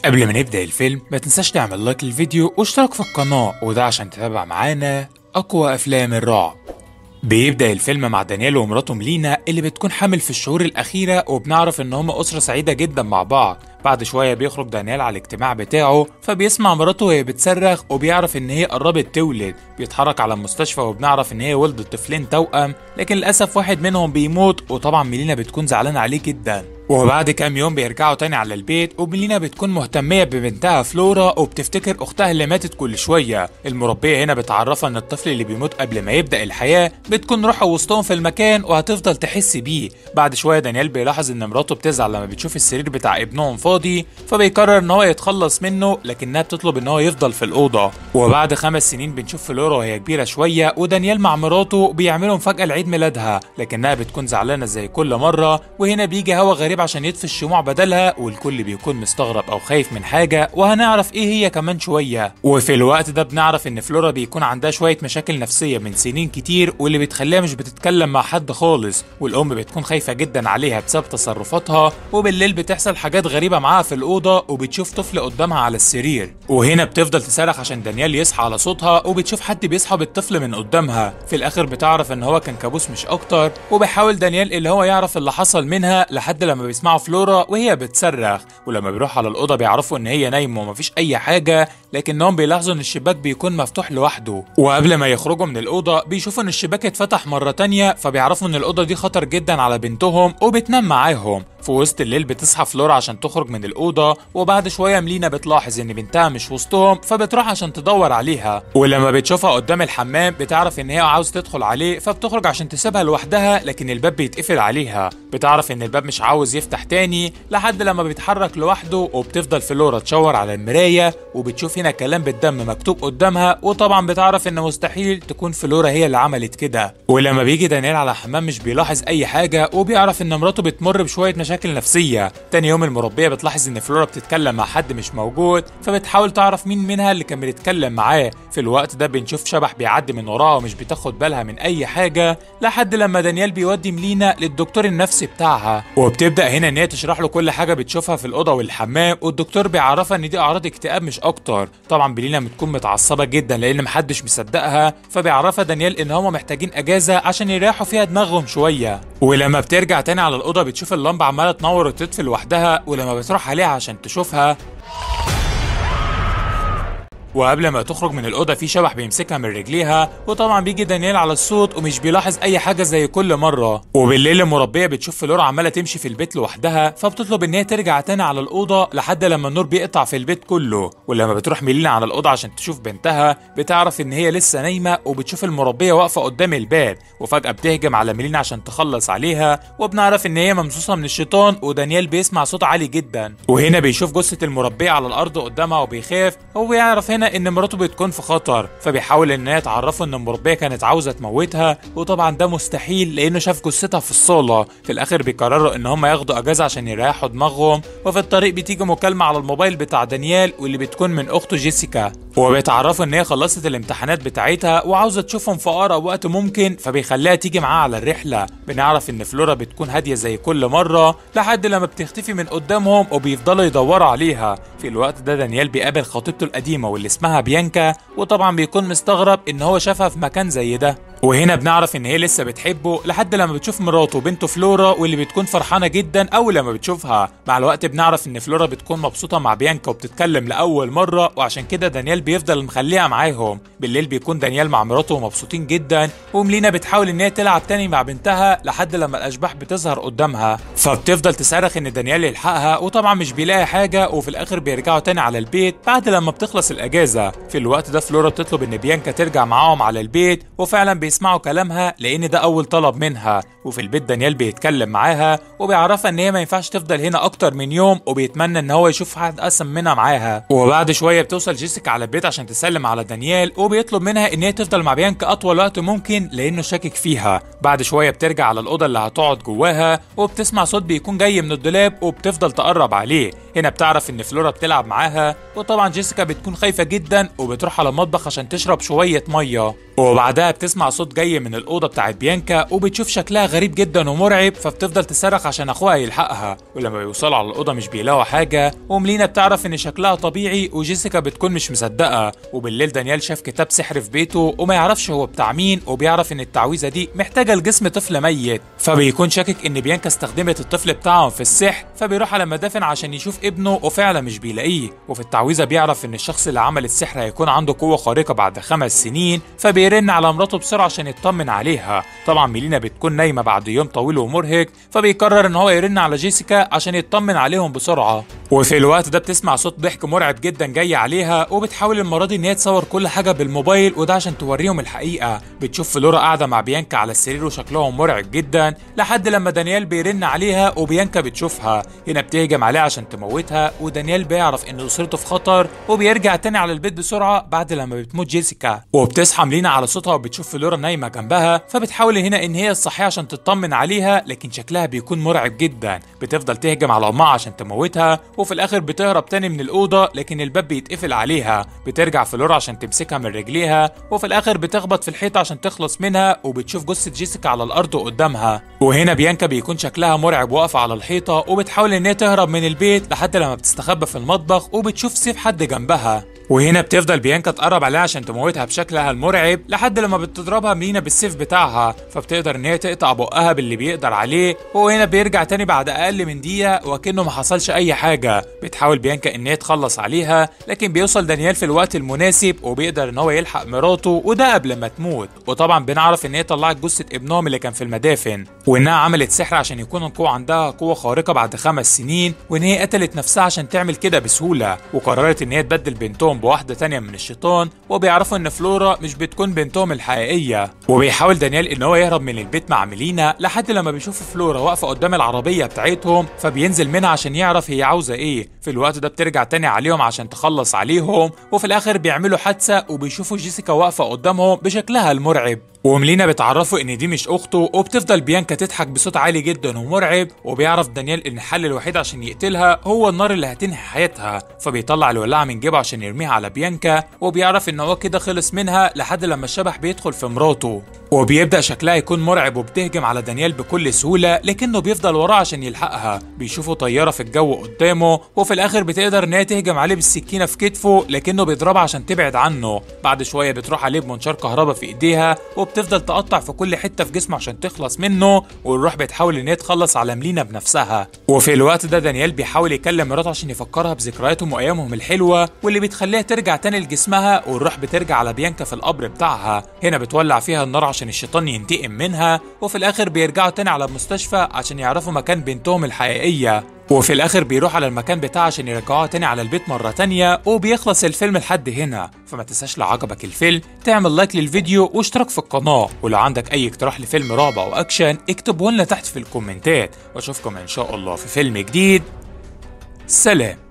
قبل ما نبدأ الفيلم ما تنساش تعمل لايك للفيديو واشتراك في القناة، وده عشان تتابع معانا أقوى أفلام الرعب. بيبدأ الفيلم مع دانيال ومراته ميلينا اللي بتكون حامل في الشهور الأخيرة، وبنعرف إن هم أسرة سعيدة جدا مع بعض. بعد شوية بيخرج دانيال على الاجتماع بتاعه، فبيسمع مراته وهي بتصرخ وبيعرف إن هي قربت تولد. بيتحرك على المستشفى وبنعرف إن هي ولدت طفلين توأم، لكن للأسف واحد منهم بيموت، وطبعا ميلينا بتكون زعلانة عليه جدا. وبعد كام يوم بيرجعوا تاني على البيت، وميلينا بتكون مهتمية ببنتها فلورا وبتفتكر أختها اللي ماتت كل شوية. المربية هنا بتعرفها إن الطفل اللي بيموت قبل ما يبدأ الحياة بتكون روحه وسطهم في المكان وهتفضل تحس بيه. بعد شوية دانيال بيلاحظ إن مراته بتزعل لما بتشوف السرير بتاع ابنهم فاضي، فبيقرر إن هو يتخلص منه، لكنها بتطلب إن هو يفضل في الأوضة. وبعد 5 سنين بنشوف فلورا وهي كبيرة شوية، ودانيال مع مراته بيعملوا مفاجأة لعيد ميلادها، لكنها بتكون زعلانة زي كل مرة. وهنا بيجي هوا غريب عشان يطفي الشموع بدلها، والكل بيكون مستغرب او خايف من حاجه، وهنعرف ايه هي كمان شويه. وفي الوقت ده بنعرف ان فلورا بيكون عندها شويه مشاكل نفسيه من سنين كتير، واللي بتخليها مش بتتكلم مع حد خالص، والام بتكون خايفه جدا عليها بسبب تصرفاتها. وبالليل بتحصل حاجات غريبه معاها في الاوضه، وبتشوف طفل قدامها على السرير. وهنا بتفضل تصرخ عشان دانيال يصحى على صوتها، وبتشوف حد بيسحب الطفل من قدامها. في الاخر بتعرف ان هو كان كابوس مش اكتر، وبيحاول دانيال اللي هو يعرف اللي حصل منها لحد لما بيسمعوا فلورا وهي بتصرخ. ولما بيروح على الأوضة بيعرفوا إن هي نايمة ومفيش أي حاجة، لكنهم بيلاحظوا إن الشباك بيكون مفتوح لوحده. وقبل ما يخرجوا من الأوضة بيشوفوا إن الشباك اتفتح مرة تانية، فبيعرفوا إن الأوضة دي خطر جدا على بنتهم وبتنام معاهم. في وسط الليل بتصحى فلورا عشان تخرج من الأوضة، وبعد شوية ميلينا بتلاحظ إن بنتها مش وسطهم، فبتروح عشان تدور عليها. ولما بتشوفها قدام الحمام بتعرف إن هي عاوز تدخل عليه، فبتخرج عشان تسيبها لوحدها، لكن الباب بيتقفل عليها. بتعرف إن الباب مش عاوز يفتح تاني لحد لما بيتحرك لوحده، وبتفضل فلورا تشاور على المراية، وبتشوف هنا كلام بالدم مكتوب قدامها. وطبعا بتعرف إن مستحيل تكون فلورا هي اللي عملت كده. ولما بيجي دانيال على الحمام مش بيلاحظ أي حاجة، وبيعرف إن مراته بتمر بشوية مشاكل نفسية. تاني يوم المربية بتلاحظ ان فلورا بتتكلم مع حد مش موجود، فبتحاول تعرف مين منها اللي كان بيتكلم معاه. في الوقت ده بنشوف شبح بيعدي من وراها ومش بتاخد بالها من اي حاجة، لحد لما دانيال بيودي ميلينا للدكتور النفسي بتاعها. وبتبدأ هنا ان هي تشرح له كل حاجة بتشوفها في الأوضة والحمام، والدكتور بيعرفها ان دي اعراض اكتئاب مش اكتر. طبعا ميلينا بتكون متعصبة جدا لان محدش مصدقها، فبيعرفها دانيال ان هم محتاجين اجازة عشان يريحوا فيها دماغهم شوية. ولما بترجع تاني على الأوضة بتشوف اللمبة عمالة تنور وتطفي لوحدها، ولما بتروح عليها عشان تشوفها، وقبل ما تخرج من الأوضة في شبح بيمسكها من رجليها. وطبعا بيجي دانيال على الصوت ومش بيلاحظ أي حاجة زي كل مرة. وبالليل المربية بتشوف فلورا عمالة تمشي في البيت لوحدها، فبتطلب إن هي ترجع تاني على الأوضة لحد لما النور بيقطع في البيت كله. ولما بتروح ميلينا على الأوضة عشان تشوف بنتها بتعرف إن هي لسه نايمة، وبتشوف المربية واقفة قدام الباب، وفجأة بتهجم على ميلينا عشان تخلص عليها. وبنعرف إن هي ممسوسة من الشيطان، ودانيال بيسمع صوت عالي جدا. وهنا بيشوف جثة المربية على الأرض قدامها وبيخاف. هو يعرف هنا ان مراته بتكون في خطر، فبيحاول ان هي تعرفه ان المربيه كانت عاوزه تموتها، وطبعا ده مستحيل لانه شاف جثتها في الصاله. في الاخر بيقرروا ان هم ياخدوا اجازه عشان يريحوا دماغهم. وفي الطريق بتيجي مكالمه على الموبايل بتاع دانيال، واللي بتكون من اخته جيسيكا، وبيتعرفوا ان هي خلصت الامتحانات بتاعتها وعاوزه تشوفهم في اقرب وقت ممكن، فبيخليها تيجي معاه على الرحله. بنعرف ان فلورا بتكون هاديه زي كل مره لحد لما بتختفي من قدامهم، وبيفضلوا يدوروا عليها. في الوقت ده دانيال بيقابل خطيبته القديمه واللي اسمها بيانكا، وطبعا بيكون مستغرب ان هو شافها في مكان زي ده. وهنا بنعرف ان هي لسه بتحبه لحد لما بتشوف مراته وبنته فلورا، واللي بتكون فرحانه جدا اول لما بتشوفها. مع الوقت بنعرف ان فلورا بتكون مبسوطه مع بيانكا وبتتكلم لاول مره، وعشان كده دانيال بيفضل مخليها معاهم. بالليل بيكون دانيال مع مراته ومبسوطين جدا، وميلينا بتحاول ان هي تلعب تاني مع بنتها لحد لما الاشباح بتظهر قدامها، فبتفضل تصرخ ان دانيال يلحقها، وطبعا مش بيلاقي حاجه. وفي الاخر بيرجعوا تاني على البيت بعد لما بتخلص الاجازه. في الوقت ده فلورا بتطلب ان بيانكا ترجع معاهم على البيت، وفعلا بيسمعوا كلامها لان ده اول طلب منها. وفي البيت دانيال بيتكلم معاها وبيعرفها ان هي ما ينفعش تفضل هنا اكتر من يوم، وبيتمنى ان هو يشوف حد اسم منها معاها. وبعد شويه بتوصل جيسيكا على البيت عشان تسلم على دانيال، وبيطلب منها ان هي تفضل مع بيانكا اطول وقت ممكن لانه شاكك فيها. بعد شويه بترجع على الاوضه اللي هتقعد جواها، وبتسمع صوت بيكون جاي من الدولاب، وبتفضل تقرب عليه. هنا بتعرف ان فلورا بتلعب معاها، وطبعا جيسيكا بتكون خايفه جدا وبتروح على المطبخ عشان تشرب شويه ميه. وبعدها بتسمع صوت جاي من الأوضة بتاعت بيانكا، وبتشوف شكلها غريب جدا ومرعب، فبتفضل تصرخ عشان أخوها يلحقها. ولما بيوصلوا على الأوضة مش بيلاقوا حاجة، وملينا بتعرف إن شكلها طبيعي، وجيسيكا بتكون مش مصدقة. وبالليل دانيال شاف كتاب سحر في بيته وما يعرفش هو بتاع مين، وبيعرف إن التعويذة دي محتاجة لجسم طفل ميت، فبيكون شاكك إن بيانكا استخدمت الطفل بتاعهم في السحر، فبيروح على المدافن عشان يشوف ابنه، وفعلا مش بيلاقيه. وفي التعويذة بيعرف إن الشخص اللي عمل السحر هيكون عنده قوة خارقة بعد 5 سنين، فبيرن على مراته بسرعة عشان يطمن عليها. طبعا ميلينا بتكون نايمة بعد يوم طويل ومرهق، فبيقرر إن هو يرن على جيسيكا عشان يطمن عليهم بسرعة. وفي الوقت ده بتسمع صوت ضحك مرعب جدا جاي عليها، وبتحاول المرة دي إن هي تصور كل حاجة بالموبايل، وده عشان توريهم الحقيقة. بتشوف فلورا قاعدة مع بيانكا على السرير وشكلهم مرعب جدا، لحد لما دانيال بيرن عليها وبيانكا بتشوفها. هنا بتهجم عليها عشان تموتها، ودانيال بيعرف إن أسرته في خطر، وبيرجع تاني على البيت بسرعة بعد لما بتموت جيسيكا. وبتصحى ملينا على صوتها، وبتشوف فلورا نايمة جنبها، فبتحاول هنا إن هي تصحيها عشان تطمن عليها، لكن شكلها بيكون مرعب جدا. بتفضل تهجم على أمها عشان تموتها، وفي الآخر بتهرب تاني من الأوضة، لكن الباب بيتقفل عليها. بترجع فلورا عشان تمسكها من رجليها، وفي الآخر بتخبط في الحيطة عشان تخلص منها، وبتشوف جثة جيسيكا على الأرض قدامها. وهنا بيانكا بيكون شكلها مرعب واقفة على الحيطة، وبتحاول إن هي تهرب من البيت لحد لما بتستخبى في المطبخ، وبتشوف سيف حد جنبها. وهنا بتفضل بيانكا تقرب عليها عشان تموتها بشكلها المرعب، لحد لما بتضربها ملينا بالسيف بتاعها، فبتقدر ان هي تقطع بقها باللي بيقدر عليه. وهنا بيرجع تاني بعد اقل من دقيقه وكأنه ما حصلش اي حاجه. بتحاول بيانكا ان هي تخلص عليها، لكن بيوصل دانيال في الوقت المناسب، وبيقدر ان هو يلحق مراته، وده قبل ما تموت. وطبعا بنعرف ان هي طلعت جثه ابنهم اللي كان في المدافن، وانها عملت سحر عشان يكون القوه عندها قوه خارقه بعد 5 سنين، وان هي قتلت نفسها عشان تعمل كده بسهوله. وقررت ان هي تبدل بنتهم بواحدة تانية من الشيطان، وبيعرفوا ان فلورا مش بتكون بنتهم الحقيقية. وبيحاول دانيال ان هو يهرب من البيت مع ميلينا، لحد لما بيشوف فلورا واقفة قدام العربية بتاعتهم، فبينزل منها عشان يعرف هي عاوزة ايه. في الوقت ده بترجع تاني عليهم عشان تخلص عليهم، وفي الاخر بيعملوا حادثة، وبيشوفوا جيسيكا واقفة قدامهم بشكلها المرعب. وميلينا بتعرفه ان دي مش اخته، وبتفضل بيانكا تضحك بصوت عالي جدا ومرعب. وبيعرف دانيال ان الحل الوحيد عشان يقتلها هو النار اللي هتنهي حياتها، فبيطلع الولاعة من جيبه عشان يرميها على بيانكا. وبيعرف ان هو كده خلص منها، لحد لما الشبح بيدخل في مراته، وبيبدأ شكلها يكون مرعب، وبتهجم على دانيال بكل سهولة، لكنه بيفضل وراه عشان يلحقها. بيشوفوا طيارة في الجو قدامه، وفي الاخر بتقدر ان هي تهجم عليه بالسكينة في كتفه، لكنه بيضربها عشان تبعد عنه. بعد شوية بتروح عليه بمنشار كهرباء في ايديها، وبتفضل تقطع في كل حتة في جسمه عشان تخلص منه. والروح بتحاول ان هي تخلص على ملينا بنفسها. وفي الوقت ده دانيال بيحاول يكلم مراته عشان يفكرها بذكرياتهم وايامهم الحلوة، واللي بتخليها ترجع تاني لجسمها. والروح بترجع على بيانكا في القبر بتاعها. هنا بتولع فيها النار عشان الشيطان ينتقم منها. وفي الاخر بيرجعوا تاني على المستشفى عشان يعرفوا مكان بنتهم الحقيقية. وفي الاخر بيروح على المكان بتاعه عشان يرجعوها تاني على البيت مرة تانية. وبيخلص الفيلم لحد هنا. فما تنساش لو عجبك الفيلم تعمل لايك للفيديو واشتراك في القناة، ولو عندك اي اقتراح لفيلم رعب او اكشن اكتبه لنا تحت في الكومنتات، واشوفكم ان شاء الله في فيلم جديد. سلام.